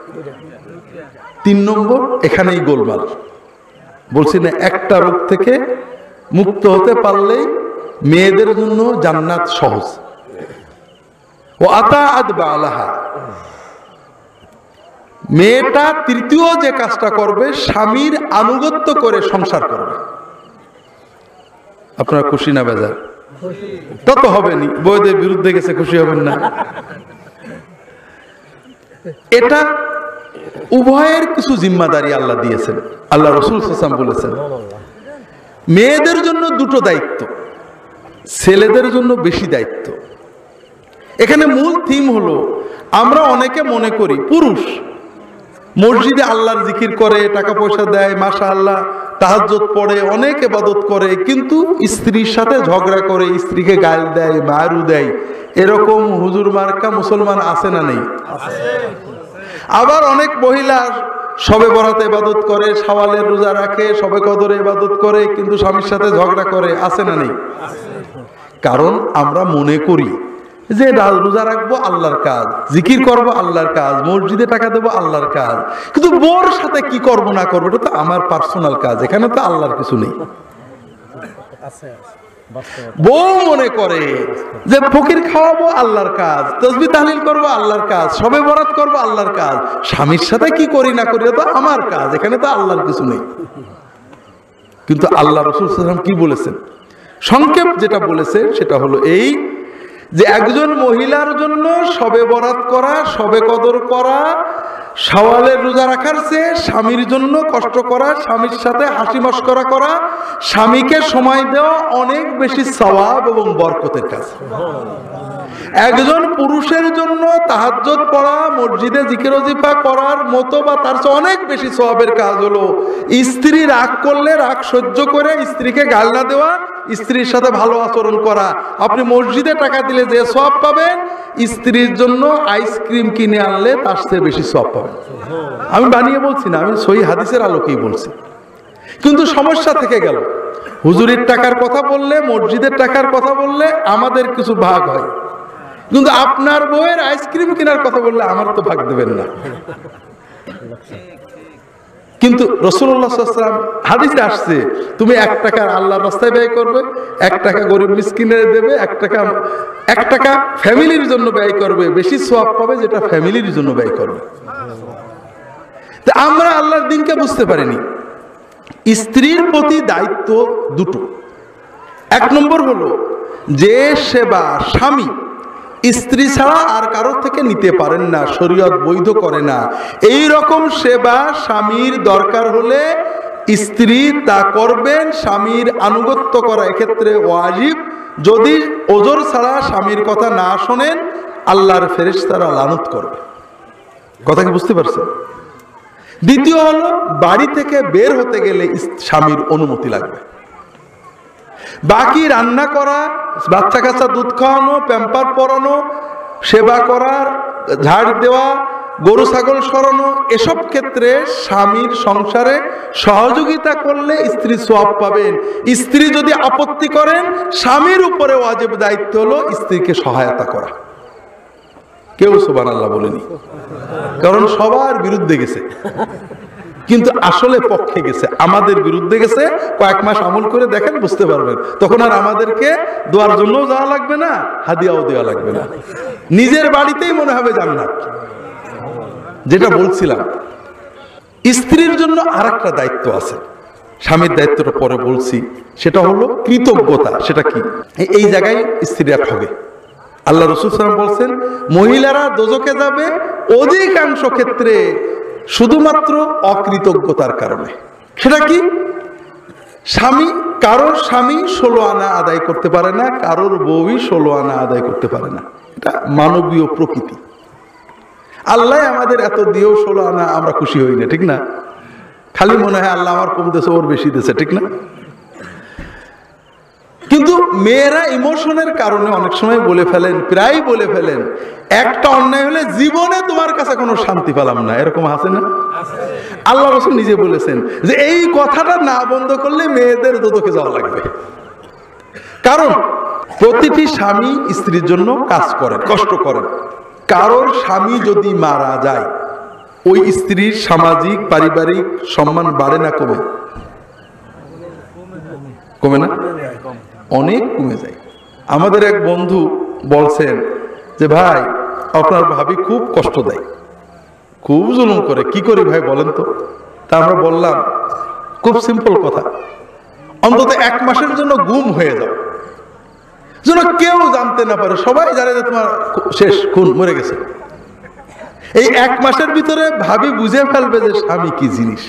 তিন নম্বর। এখানেই গোলমাল। বলছি না, একটা রোগ থেকে মুক্ত হতে পারলেই মেয়েদের জন্য জান্নাত সহজ। ও আতাআত বালাহা, মেয়েটা তৃতীয় যে কাজটা করবে, স্বামীর আনুগত্য করে সংসার করবে। আপনারা খুশি না বেজার? তত হবেনি, বউদের বিরুদ্ধে গেছে, খুশি হবেন না। এটা উভয়ের কিছু জিম্মাদারি আল্লাহ দিয়েছেন। আল্লাহ রাসূল সাল্লাল্লাহু আলাইহি ওয়াসাল্লাম বলেছেন, মেয়েদের জন্য দুটো দায়িত্ব, ছেলেদের জন্য বেশি দায়িত্ব। এখানে মূল থিম হলো, আমরা অনেকে মনে করি পুরুষ মসজিদে আল্লাহর জিকির করে, টাকা পয়সা দেয়, মাশাআল্লাহ তাহাজ্জুদ পড়ে, অনেক ইবাদত করে, কিন্তু স্ত্রীর সাথে ঝগড়া করে, স্ত্রীকে গাল দেয়, মারু দেয়, এরকম হুজুর মার্কা মুসলমান আছে না নেই? আবার অনেক মহিলা শবে বরাতে ইবাদত করে, শাওয়ালের রোজা রাখে, শবে কদরে ইবাদত করে, কিন্তু স্বামীর সাথে ঝগড়া করে, আছে না নেই? কারণ আমরা মনে করি যে রোজা রাখবো আল্লাহর কাজ, জিকির করবো আল্লাহর কাজ, মসজিদে টাকা দেবো আল্লাহর কাজ, কিন্তু বোর সাথে কি করবো না করবো এটা তো আমার পার্সোনাল কাজ, এখানে তো আল্লাহর কিছু নেই। বউ মনে করে যে ফকির খাওয়াবো আল্লাহর কাজ, তাসবিহ তাহলিল করবো আল্লাহর কাজ, শবে বরাত করবো আল্লাহর কাজ, স্বামীর সাথে কি করি না করি তো আমার কাজ, এখানে তো আল্লাহর কিছু নেই। কিন্তু আল্লাহ রাসূল সাল্লাল্লাহু আলাইহি ওয়াসাল্লাম কি বলেছেন? সংক্ষেপ যেটা বলেছে সেটা হলো এই যে একজন মহিলার জন্য শবে বরাত করা, শবে কদর করা, শাওয়ালের রোজা রাখার চেয়ে স্বামীর জন্য কষ্ট করা, স্বামীর সাথে হাসি মশকরা করা, স্বামীকে সময় দেওয়া অনেক বেশি সওয়াব এবং বরকতের কাজ। একজন পুরুষের জন্য তাহাজ্জুদ পড়া, মসজিদে জিকির ওজিফা করার মতো বা তার চেয়ে অনেক বেশি সওয়াবের কাজ হলো স্ত্রী রাগ করলে রাগ সহ্য করে স্ত্রীকে গাল না দেওয়া, স্ত্রীর সাথে ভালো আচরণ করা। আপনি মসজিদে টাকা দিলে যে সওয়াব পাবেন, স্ত্রীর জন্য আইসক্রিম কিনে আনলে তার চেয়ে বেশি সওয়াব পাবেন। আমি বানিয়ে বলছি না, আমি সহি হাদিসের আলোকেই বলছি। কিন্তু সমস্যা থেকে গেল, হুজুরের টাকার কথা বললে, মসজিদের টাকার কথা বললে আমাদের কিছু ভাগ হয়, কিন্তু আপনার বউয়ের আইসক্রিম কেনার কথা বললে আমার তো ভাগ দেবেন না। কিন্তু রাসূলুল্লাহ সাল্লাল্লাহু আলাইহি ওয়াসাল্লাম হাদিসে আসছে, তুমি এক টাকা আল্লাহর রাস্তায় ব্যয় করবে, এক টাকা গরিব মিসকিনের দেবে, এক টাকা এক টাকা ফ্যামিলির জন্য ব্যয় করবে, বেশি সওয়াব পাবে যেটা ফ্যামিলির জন্য ব্যয় করবে। তা আমরা আল্লাহর দ্বীনকে বুঝতে পারিনি। স্ত্রীর প্রতি দায়িত্ব দুটো। এক নম্বর হলো যে সেবা স্বামী স্ত্রী ছাড়া আর কারোর থেকে নিতে পারেন না, শরীয়ত বৈধ করে না, এই রকম সেবা স্বামীর দরকার হলে স্ত্রী তা করবেন। স্বামীর আনুগত্য করা এক্ষেত্রে ওয়াজিব। যদি ওজর ছাড়া স্বামীর কথা না শোনেন, আল্লাহর ফেরেশতারা লানত করবে। কথা কি বুঝতে পারছেন? দ্বিতীয় হলো বাড়ি থেকে বের হতে গেলে স্বামীর অনুমতি লাগবে। বাকি রান্না করা, বাচ্চা কাচ্চা দুধ খাওয়ানো, প্যাম্পার পরানো, সেবা করার, ঝাড় দেওয়া, গরু ছাগল সরানো, এসব ক্ষেত্রে স্বামীর সংসারে সহযোগিতা করলে স্ত্রী সওয়াব পাবেন। স্ত্রী যদি আপত্তি করেন, স্বামীর উপরে ওয়াজিব দায়িত্ব হলো স্ত্রীকে সহায়তা করা। কেউ সুবহানাল্লাহ বলেনি, কারণ সবার বিরুদ্ধে গেছে, কিন্তু আসলে পক্ষে গেছে, আমাদের বিরুদ্ধে গেছে। কয়েক মাস আমল করে দেখেন, বুঝতে পারবেন। তখন আর আমাদেরকে দোয়ার জন্য যাওয়া লাগবে না, হাদিয়াও দেওয়া লাগবে না, নিজের বাড়িতেই মনে হবে জান্নাত। যেটা বলছিলাম, স্ত্রীর জন্য আর একটা দায়িত্ব আছে, স্বামীর দায়িত্বটা পরে বলছি, সেটা হলো কৃতজ্ঞতা। সেটা কি? এই জায়গায় স্ত্রীরা ঠগে। আল্লাহ রাসূল সাল্লাল্লাহু আলাইহি ওয়াসাল্লাম বলছেন, মহিলারা দোজখে যাবে অধিকাংশ ক্ষেত্রে শুধুমাত্র অকৃতজ্ঞতার কারণে। সেটা কি? স্বামী, কারোর স্বামী ষোলো আনা আদায় করতে পারে না, কারোর বউই ষোলো আনা আদায় করতে পারে না। এটা মানবীয় প্রকৃতি। আল্লাহ আমাদের এত দিয়েও ষোলো আনা আমরা খুশি হই না, ঠিক না? খালি মনে হয় আল্লাহ আমার কম দেশে, ওর বেশি দেশে, ঠিক না? কিন্তু মেয়েরা ইমোশনের কারণে অনেক সময় বলে ফেলেন, প্রায় বলে ফেলেন, একটা অন্যায় হলে জীবনে তোমার কাছে কোনো শান্তি পেলাম না, এরকম আছে না? আল্লাহ রাসূল নিজে বলেছেন যে এই কথাটা না বন্ধ করলে মেয়েদের দোজখে যাওয়া লাগবে। কারণ প্রতিটি স্বামী স্ত্রীর জন্য কাজ করেন, কষ্ট করেন। কারোর স্বামী যদি মারা যায়, ওই স্ত্রীর সামাজিক পারিবারিক সম্মান বাড়ে না কমে? কমে না? অনেক কমে যায়। আমাদের এক বন্ধু বলছেন যে ভাই, আপনার ভাবি খুব কষ্ট দেয়, খুব জুলুম করে, কি করি ভাই বলেন তো? তা আমরা বললাম, খুব সিম্পল কথা, অন্তত এক মাসের জন্য গুম হয়ে যাও, যেন কেউ জানতে না পারে, সবাই জানে যে তোমার শেষ, খুন, মরে গেছে। এই এক মাসের ভিতরে ভাবি বুঝে ফেলবে যে স্বামী কি জিনিস।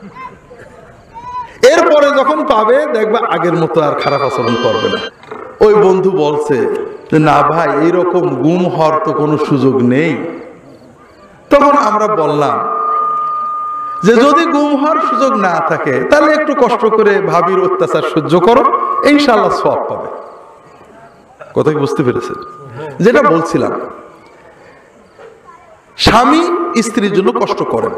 এরপরে যখন পাবে দেখবা আগের মতো আর খারাপ আচরণ করবে না। ওই বন্ধু বলছে যে না ভাই, এইরকম গুম হওয়ার তো কোনো সুযোগ নেই। তখন আমরা বললাম যে যদি গুম হওয়ার সুযোগ না থাকে তাহলে একটু কষ্ট করে ভাবির অত্যাচার সহ্য করো, ইনশাআল্লাহ সওয়াব পাবে। কথা কি বুঝতে পেরেছেন? যেটা বলছিলাম, স্বামী স্ত্রীর জন্য কষ্ট করেন।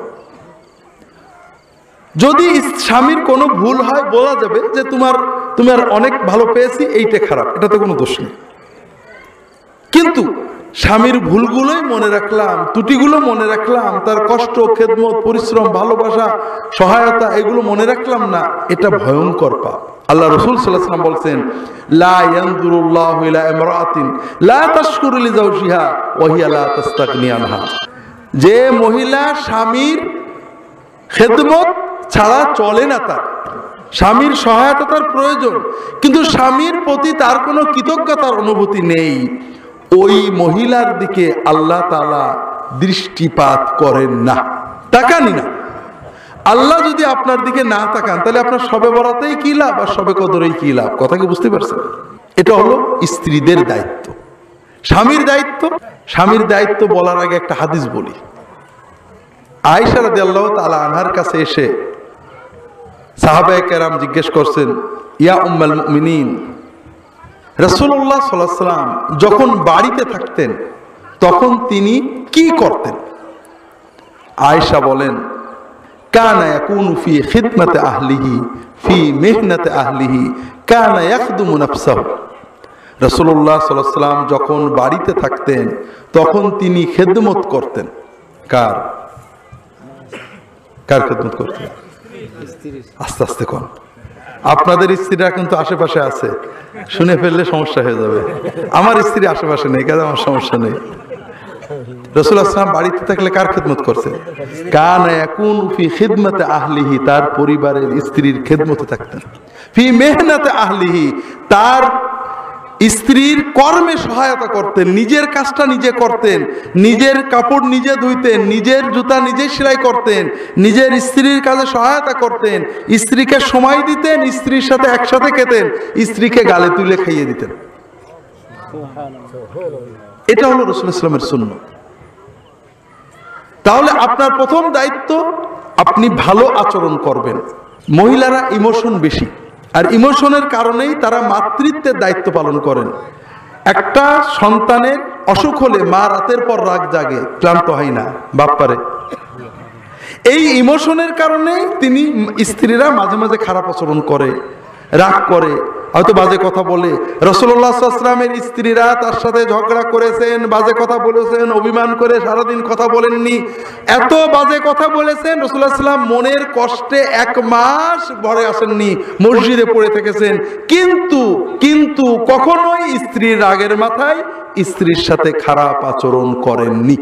যদি স্বামীর কোনো ভুল হয় বলা যাবে যে তোমার তোমার অনেক ভালো পেয়েছি, এইটা খারাপ, এটাতে কোনো দোষ নেই। কিন্তু স্বামীর ভুলগুলোই মনে রাখলাম, ত্রুটিগুলো মনে রাখলাম, তার কষ্ট, খেদমত, পরিশ্রম, ভালোবাসা, সহায়তা, এগুলো মনে রাখলাম না, এটা ভয়ঙ্কর পাপ। আল্লাহ রাসূল সাল্লাল্লাহু আলাইহি ওয়াসাল্লাম বলছেন, লা ইয়ানজুরুল্লাহু ইলা ইমরাআতিন লা তাশকুরু লিজাওজিহা ওয়া হিয়া লা তাস্তাগনি আনহা। যে মহিলা স্বামীর খেদমত ছাড়া চলে না, তার স্বামীর সহায়তা তার প্রয়োজন, কিন্তু স্বামীর প্রতি তার কোনো কৃতজ্ঞতার অনুভূতি নেই, ওই মহিলার দিকে আল্লাহ তাআলা দৃষ্টিপাত করেন না, তাকানি না। আল্লাহ যদি আপনার দিকে না তাকান তাহলে আপনার সবে বরাতেই কি লাভ আর সবে কদরেই কি লাভ? কথা কি বুঝতে পারছেন? এটা হলো স্ত্রীদের দায়িত্ব। স্বামীর দায়িত্ব, স্বামীর দায়িত্ব বলার আগে একটা হাদিস বলি। আয়েশা রাদিয়াল্লাহু তাআলা আনহার কাছে এসে সাহাবায়ে কেরাম জিজ্ঞেস করছেন, ইয়া উম্মাল মুমিনিন, রাসূলুল্লাহ সাল্লাল্লাহু আলাইহি ওয়াসাল্লাম যখন বাড়িতে থাকতেন তখন তিনি কি করতেন? আয়েশা বলেন, কানা ইয়াকুনু ফি খিদমাতি আহলিহি ফি মিহনাতি আহলিহি কানা ইয়াখদুমু নাফসাহু। রাসূলুল্লাহ সাল্লাল্লাহু আলাইহি ওয়াসাল্লাম যখন বাড়িতে থাকতেন তখন তিনি খেদমত করতেন। কার কার খেদমত করতেন? আস্তে আস্তে কোন আপনাদের স্ত্রীরা কিন্তু আশেপাশে আছে, শুনে ফেললে সমস্যা হয়ে যাবে। আমার স্ত্রী আশেপাশে নেই, কাজে আমার সমস্যা নেই। রাসূলুল্লাহ সাল্লাল্লাহু আলাইহি ওয়াসাল্লাম বাড়িতে থাকলে কার খেদমত করতেন? কানা ইয়াকুনু ফি খিদমাতি আহলিহি, তার পরিবারের স্ত্রীর খেদমতে থাকতেন। ফি মিহনাতি আহলিহি, তার স্ত্রীর কর্মে সহায়তা করতেন, নিজের কাজটা নিজে করতেন, নিজের কাপড় নিজে ধুইতেন, নিজের জুতা নিজে সেলাই করতেন, নিজের স্ত্রীর কাজে সহায়তা করতেন, স্ত্রীকে সময় দিতেন, স্ত্রীর সাথে একসাথে খেতেন, স্ত্রীকে গালে তুলে খাইয়ে দিতেন। এটা হলো রাসূলুল্লাহ সাল্লাল্লাহু আলাইহি ওয়াসাল্লামের সুন্নাত। তাহলে আপনার প্রথম দায়িত্ব, আপনি ভালো আচরণ করবেন। মহিলারা ইমোশন বেশি, আর ইমোশনের কারণেই তারা মাতৃত্বের দায়িত্ব পালন করেন। একটা সন্তানের অসুখ হলে মা রাতের পর রাত জাগে, ক্লান্ত হয় না, বাপ্পারে। এই ইমোশনের কারণে তিনি স্ত্রীরা মাঝে মাঝে খারাপ আচরণ করে, রাগ করে, হয়তো বাজে কথা বলে। রাসূলুল্লাহ সাল্লাল্লাহু আলাইহি ওয়াসাল্লামের স্ত্রীরা তার সাথে ঝগড়া করেছেন, বাজে কথা বলেছেন, অভিমান করে সারাদিন কথা বলেননি, এত বাজে কথা বলেছেন। রাসূলুল্লাহ সাল্লাল্লাহু আলাইহি ওয়াসাল্লাম মনের কষ্টে এক মাস ঘরে আসেননি, মসজিদে পড়ে থেকেছেন। কিন্তু কিন্তু কখনোই স্ত্রীর রাগের মাথায় স্ত্রীর সাথে খারাপ আচরণ করেননি।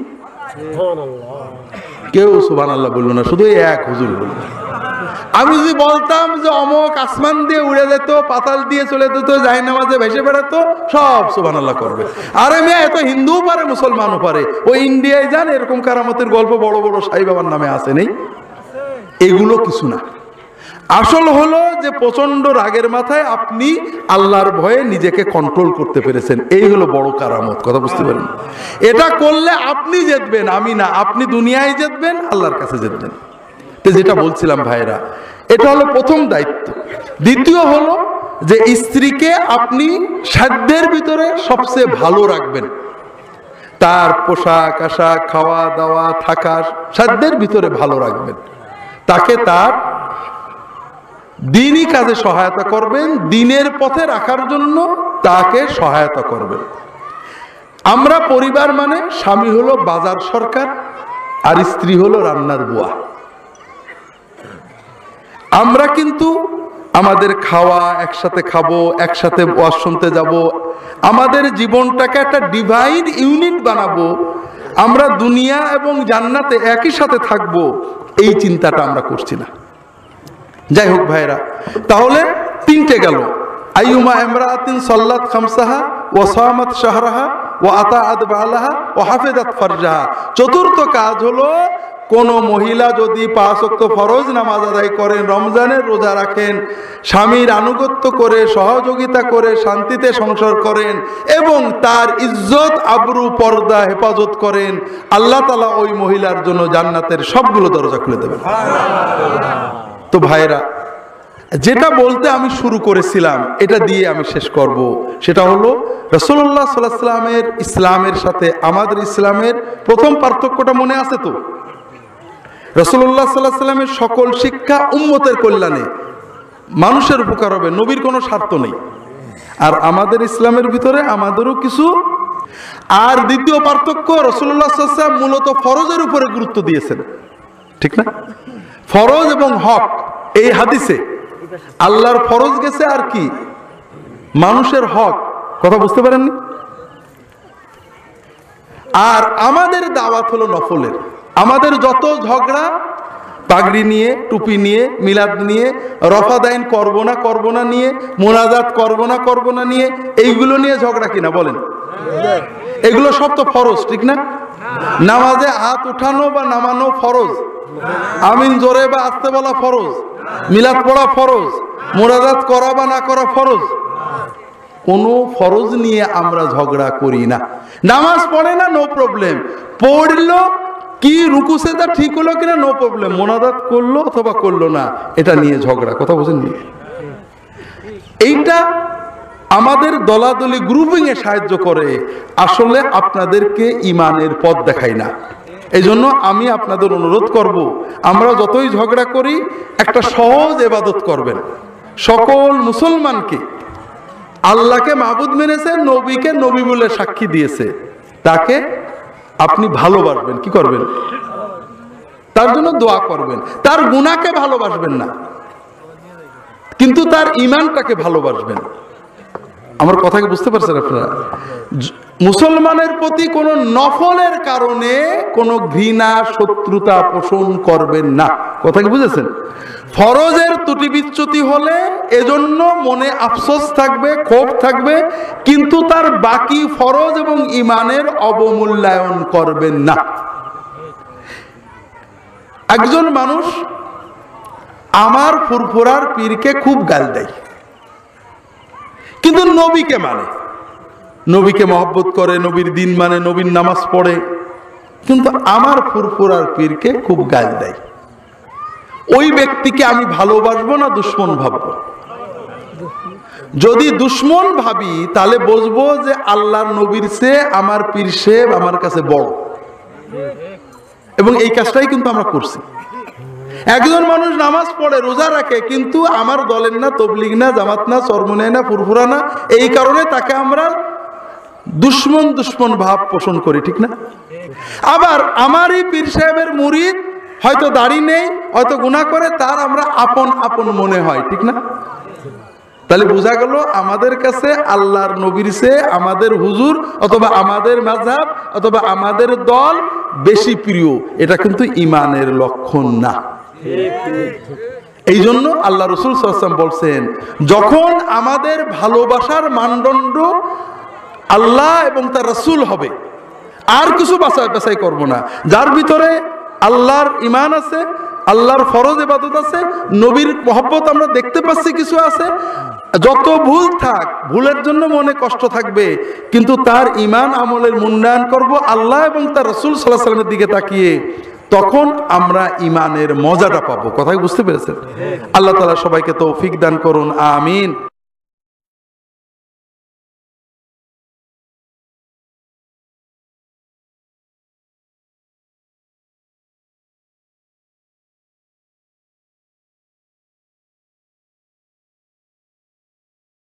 কেউ সুবহানাল্লাহ বলল না, শুধু এক হুজুর বলল। আমি যদি বলতাম যে অমক আসমান দিয়ে উড়ে যেত, পাতাল দিয়ে চলে যেত, জাহান্নামে ভেসে বেড়াতো, সব সুবহানাল্লাহ করবে। আরে মেয়ে, এত হিন্দুও পারে, মুসলমানও পারে। ওই ইন্ডিয়ায় যান, এরকম কারামতের গল্প বড় বড় সাই বাবার নামে আছে, নেই? এগুলো কিছু না। আসল হলো যে প্রচন্ড রাগের মাথায় আপনি আল্লাহর ভয়ে নিজেকে কন্ট্রোল করতে পেরেছেন, এই হলো বড় কারামত। কথা বুঝতে পারেন? এটা করলে আপনি জিতবেন, আমি না। আপনি দুনিয়ায় জিতবেন, আল্লাহর কাছে জিতবেন। যেটা বলছিলাম ভাইরা, এটা হলো প্রথম দায়িত্ব। দ্বিতীয় হলো যে স্ত্রীকে আপনি সাধ্যের ভিতরে সবচেয়ে ভালো রাখবেন। তার পোশাক আশাক, খাওয়া দাওয়া, থাকা সাধ্যের ভিতরে ভালো রাখবেন। তাকে তার দ্বীনি কাজে সহায়তা করবেন, দ্বীনের পথে রাখার জন্য তাকে সহায়তা করবেন। আমরা পরিবার মানে স্বামী হলো বাজার সরকার আর স্ত্রী হলো রান্নার বুয়া। আমরা কিন্তু আমাদের খাওয়া একসাথে খাবো, একসাথে ওয়াজ শুনতে যাব, আমাদের জীবনটাকে একটা ডিভাইন ইউনিট বানাবো, আমরা দুনিয়া এবং জান্নাতে একই সাথে থাকবো, এই চিন্তাটা আমরা করছি না। যাই হোক ভাইরা, তাহলে তিনটে গেল। আইয়ুমা ইমরাআতিন সাল্লাত খামসাহা ওয়া সামাত শাহরাহা ওয়া আতাআত বালাহা ওয়া হাফিজাত ফারজাহা। চতুর্থ কাজ হলো কোন মহিলা যদি পাঁচ ওয়াক্ত ফরজ নামাজ আদায় করেন, রমজানের রোজা রাখেন, স্বামীর আনুগত্য করে সহযোগিতা করে শান্তিতে সংসার করেন এবং তার ইজ্জত আবরু পর্দা হেফাজত করেন, আল্লাহ তাআলা ওই মহিলার জন্য জান্নাতের সবগুলো দরজা খুলে দেবেন। তো ভাইরা, যেটা বলতে আমি শুরু করেছিলাম এটা দিয়ে আমি শেষ করব, সেটা হলো রাসূলুল্লাহ সাল্লাল্লাহু আলাইহি ওয়াসাল্লামের ইসলামের সাথে আমাদের ইসলামের প্রথম পার্থক্যটা মনে আছে তো? রাসূলুল্লাহ সাল্লাল্লাহু আলাইহি ওয়াসাল্লামের সকল শিক্ষা উম্মতের কল্যাণে, মানুষের উপকার হবে, নবীর কোনো স্বার্থ নেই। আর আমাদের ইসলামের ভিতরে আমাদেরও কিছু। আর দ্বিতীয় পার্থক্য, রাসূলুল্লাহ সাল্লাল্লাহু আলাইহি ওয়াসাল্লাম মূলত ফরজের উপরে গুরুত্ব দিয়েছেন, ঠিক না? ফরজ এবং হক, এই হাদিসে আল্লাহর ফরজ গেছে আর কি মানুষের হক, কথা বুঝতে পারেননি? আর আমাদের দাওয়াত হলো নফলের। আমাদের যত ঝগড়া পাগড়ি নিয়ে, টুপি নিয়ে, মিলাদ নিয়ে, রফাদাইন করব না করব না নিয়ে, মোনাজাত করব না করব না নিয়ে, এইগুলো নিয়ে ঝগড়া কিনা বলেন? এগুলো সব তো ফরজ, ঠিক না? নামাজে হাত উঠানো বা নামানো ফরজ, আমিন জোরে বা আস্তে বলা ফরজ, মিলাদ পড়া ফরজ, মোনাজাত করা বা না করা ফরজ। কোনো ফরজ নিয়ে আমরা ঝগড়া করি না। নামাজ পড়ে না, নো প্রবলেম, পড়লো কি রুকু সেজদা ঠিক হলো কিনা, নো প্রবলেম, মোনাজাত করলো অথবা করলো না, এটা নিয়ে ঝগড়া, কথা বুঝেননি? এইটা আমাদের দলাদলি গ্রুপিং এ সাহায্য করে, আসলে আপনাদেরকে ইমানের পথ দেখায় না। এই জন্য আমি আপনাদের অনুরোধ করব, আমরা যতই ঝগড়া করি একটা সহজ ইবাদত করবেন। সকল মুসলমানকে আল্লাহকে মাবুদ মেনেছে, নবীকে নবী বলে সাক্ষী দিয়েছে, তাকে আপনি ভালোবাসবেন। কি করবেন? তার জন্য দোয়া করবেন। তার গুনাহকে ভালোবাসবেন না, কিন্তু তার ঈমানটাকে ভালোবাসবেন। আমার কথা কি বুঝতে পারছেন আপনারা? মুসলমানের প্রতি কোনো নফলের কারণে কোনো ঘৃণা শত্রুতা পোষণ করবেন না, কথা কি বুঝেছেন? ফরজের ত্রুটি বিচ্যুতি হলে এজন্য মনে আফসোস থাকবে, ক্ষোভ থাকবে, কিন্তু তার বাকি ফরজ এবং ঈমানের অবমূল্যায়ন করবেন না। একজন মানুষ আমার ফুরফুরার পীরকে খুব গাল দেয়, কিন্তু নবীকে মানে, নবীকে মহব্বত করে, নবীর দিন মানে, নবীর নামাজ পড়ে, কিন্তু আমার ফুরফুরার পীরকে খুব গাল দেয়। ওই ব্যক্তিকে আমি ভালোবাসবো না দুশ্মন ভাববো? যদি দুশ্মন ভাবি তাহলে বুঝবো যে আল্লাহর নবীর চেয়ে আমার পীর সাহেব আমার কাছে বড়, এবং এই কাজটাই কিন্তু আমরা করছি। একজন মানুষ নামাজ পড়ে, রোজা রাখে, কিন্তু আমার দলের না, তবলিগ না, জামাত না, চরমনাই না, ফুরফুরা না, এই কারণে তাকে আমরা দুশ্মন দুশ্মন ভাব পোষণ করি, ঠিক না? আবার আমারই পীর সাহেবের মুরিদ, হয়তো দাড়ি নেই, হয়তো গুনাহ করে, তার আমরা আপন আপন মনে হয়, ঠিক না? তাহলে বোঝা গেল আমাদের কাছে আল্লাহর নবীর চেয়ে আমাদের হুজুর অথবা আমাদের মাযহাব অথবা আমাদের দল বেশি প্রিয়, এটা কিন্তু ঈমানের লক্ষণ না। এই জন্য আল্লাহ রাসূল সাল্লাল্লাহু আলাইহি ওয়াসাল্লাম বলছেন, যখন আমাদের ভালোবাসার মানদণ্ড আল্লাহ এবং তার রাসূল হবে, আর কিছু বাছাই বাছাই করব না। যার ভিতরে আল্লাহর ঈমান আছে, আল্লাহর ফরজ ইবাদত আছে, নবীর মহব্বত আমরা দেখতে পাচ্ছি কিছু আছে, যত ভুল থাক, ভুলের জন্য মনে কষ্ট থাকবে, কিন্তু তার ঈমান আমলের মূল্যায়ন করব আল্লাহ এবং তার রাসূল সাল্লাল্লাহু আলাইহি ওয়াসাল্লামের দিকে তাকিয়ে, তখন আমরা ঈমানের মজাটা পাবো। কথাই বুঝতে পেরেছেন? আল্লাহ তাআলা সবাইকে তৌফিক দান করুন, আমিন।